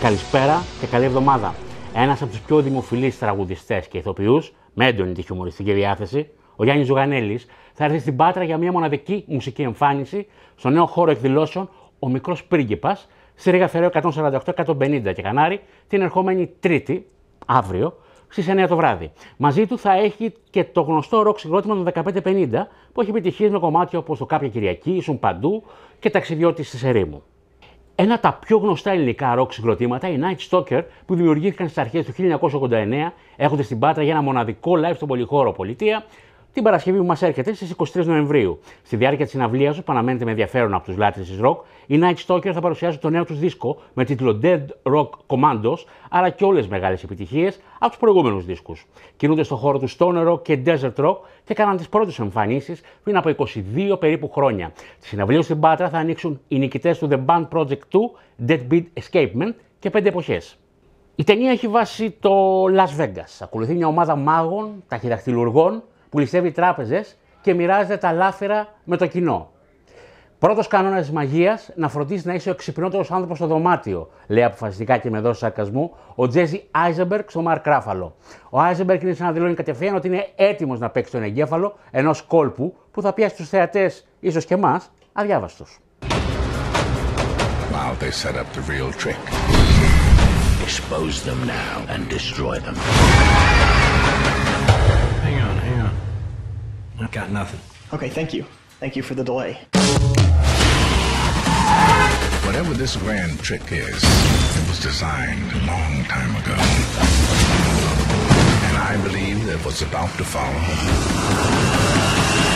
Καλησπέρα και καλή εβδομάδα. Ένας από τους πιο δημοφιλείς τραγουδιστές και ηθοποιούς, με έντονη τη χιουμοριστική διάθεση, ο Γιάννης Ζουγανέλης, θα έρθει στην Πάτρα για μια μοναδική μουσική εμφάνιση στο νέο χώρο εκδηλώσεων Ο Μικρός Πρίγκιπας, στη Ρήγα Θεραίο 148-150 και Κανάρη, την ερχόμενη Τρίτη, αύριο, στις 9 το βράδυ. Μαζί του θα έχει και το γνωστό ροκ συγκρότημα των 1550, που έχει επιτυχίες με κομμάτια όπως το Κάποια Κυριακή, Ήσουν Παντού και Ταξιδιώτης της Ερήμου. Ένα από τα πιο γνωστά ελληνικά ροκ συγκροτήματα, οι Night Stalker, που δημιουργήθηκαν στις αρχές του 1989, έρχονται στην Πάτρα για ένα μοναδικό live στον Πολυχώρο Πολιτεία, την Παρασκευή που μας έρχεται στις 23 Νοεμβρίου. Στη διάρκεια της συναυλίας τους, που αναμένεται με ενδιαφέρον από τους λάτρεις της ροκ, οι Night Stalker θα παρουσιάσουν το νέο τους δίσκο με τίτλο Dead Rock Commandos, αλλά και όλες μεγάλες επιτυχίες από τους προηγούμενους δίσκους. Κινούνται στον χώρο του Stoner Rock και Desert Rock και κάναν τις πρώτες εμφανίσεις πριν από 22 περίπου χρόνια. Τη συναυλία στην Πάτρα θα ανοίξουν οι νικητές του The Band Project 2, Deadbeat Escapement και 5 εποχές. Η ταινία έχει βάσει το Las Vegas. Ακολουθεί μια ομάδα μάγων, ταχυδαχτυλουργών, που ληστεύει τράπεζες και μοιράζεται τα λάφυρα με το κοινό. Πρώτος κανόνας της μαγείας, να φροντίσεις να είσαι ο εξυπνότερος άνθρωπος στο δωμάτιο, λέει αποφασιστικά και με δόση σαρκασμού ο Τζέζι Άιζενμπεργκ στο Μαρκ Ράφαλο. Ο Άιζενμπεργκ είναι σαν να δηλώνει κατευθείαν ότι είναι έτοιμος να παίξει τον εγκέφαλο ενός κόλπου που θα πιάσει τους θεατές, ίσως και εμάς, αδιάβαστος. While they set up the real trick. Expose them now and destroy them. Hang on. I've got nothing. Okay, thank you. Thank you for the delay. Whatever this grand trick is, it was designed a long time ago. And I believe that what's about to follow